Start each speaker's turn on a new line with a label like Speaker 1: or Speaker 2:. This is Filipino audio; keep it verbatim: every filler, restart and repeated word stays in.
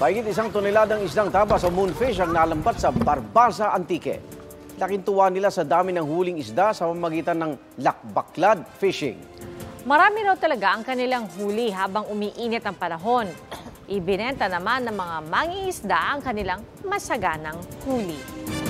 Speaker 1: Mahigit isang toneladang isdang tabas o moonfish ang nalambat sa Barbasa, Antique. Laking tuwa nila sa dami ng huling isda sa pamamagitan ng lakbaklad fishing.
Speaker 2: Marami raw talaga ang kanilang huli habang umiinit ang panahon. Ibinenta naman ng mga mangingisda ang kanilang masaganang huli.